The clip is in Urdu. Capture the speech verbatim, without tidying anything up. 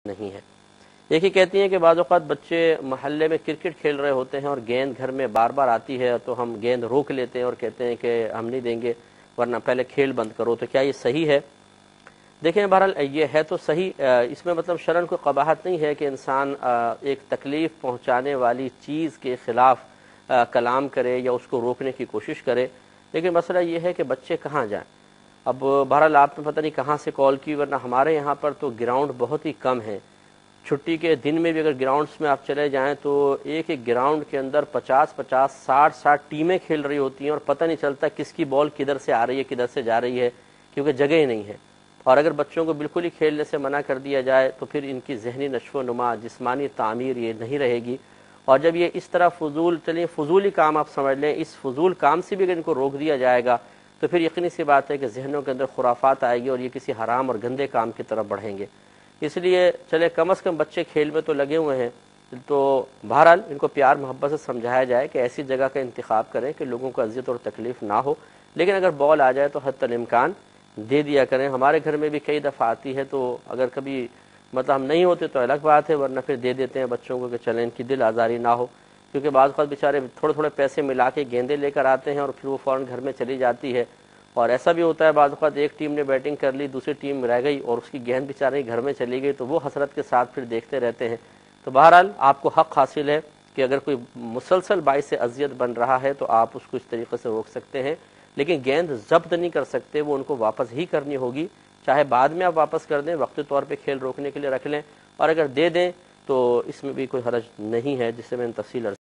نہیں ہے۔ ایک ہی کہتی ہیں کہ بعض اوقات بچے محلے میں کرکٹ کھیل رہے ہوتے ہیں اور گیند گھر میں بار بار آتی ہے تو ہم گیند روک لیتے ہیں اور کہتے ہیں کہ ہم نہیں دیں گے ورنہ پہلے کھیل بند کرو، تو کیا یہ صحیح ہے؟ دیکھیں بہرحال یہ ہے تو صحیح، اس میں مطلب شرعاً کوئی قباحت نہیں ہے کہ انسان ایک تکلیف پہنچانے والی چیز کے خلاف کلام کرے یا اس کو روکنے کی کوشش کرے، لیکن مسئلہ یہ ہے کہ بچے کہاں جائیں۔ اب بہرحال آپ نے پتہ نہیں کہاں سے کال کی، ورنہ ہمارے یہاں پر تو گراؤنڈ بہت ہی کم ہیں۔ چھٹی کے دن میں بھی اگر گراؤنڈز میں آپ چلے جائیں تو ایک ایک گراؤنڈ کے اندر پچاس پچاس ساٹھ ساٹھ ٹیمیں کھیل رہی ہوتی ہیں اور پتہ نہیں چلتا کس کی بال کدھر سے آ رہی ہے کدھر سے جا رہی ہے، کیونکہ جگہ ہی نہیں ہے۔ اور اگر بچوں کو بالکل ہی کھیلنے سے منع کر دیا جائے تو پھر ان کی ذہنی نشو و نما، جسمانی تعمیر یہ نہیں رہے گی، اور جب یہ اس طرح فضول چلیں فضولی کام آپ سمجھ لیں، اس فضول کام سے بھی اگر ان کو روک دیا جائے گا تو پھر یقینی سی بات ہے کہ ذہنوں کے اندر خرافات آئے گی اور یہ کسی حرام اور گندے کام کی طرف بڑھیں گے۔ اس لیے چلے کم از کم بچے کھیل میں تو لگے ہوئے ہیں، تو بہرحال ان کو پیار محبت سے سمجھایا جائے کہ ایسی جگہ کا انتخاب کریں کہ لوگوں کو اذیت اور تکلیف نہ ہو، لیکن اگر بال آ جائے تو حتی الامکان دے دیا کریں۔ ہمارے گھر میں بھی کئی دفعہ آتی ہے تو اگر کبھی مطلب ہم نہیں ہوتے تو الگ بات ہے، ورنہ پھر دے دیتے ہیں بچوں کو کہ چلیں ان کی دل آزاری نہ ہو، کیونکہ بعض اوقات بیچارے تھوڑے تھوڑے پیسے ملا کے گیندیں لے کر آتے ہیں اور پھر وہ فوراً گھر میں چلی جاتی ہے، اور ایسا بھی ہوتا ہے بعض اوقات ایک ٹیم نے بیٹنگ کر لی دوسری ٹیم رہ گئی اور اس کی گیند بیچارے گھر میں چلی گئی تو وہ حسرت کے ساتھ پھر دیکھتے رہتے ہیں۔ تو بہرحال آپ کو حق حاصل ہے کہ اگر کوئی مسلسل باعث اذیت بن رہا ہے تو آپ اس کو اس طریقے سے روک سکتے ہیں، لیکن گیند ضبط نہیں کر سکتے، وہ ان کو واپس ہی کرنی ہوگی، چاہے بعد میں آپ واپس کر دیں، وقتی طور پہ کھیل روکنے کے لیے رکھ لیں، اور اگر دے دیں تو اس میں بھی کوئی حرج نہیں ہے، جس سے میں نے تفصیل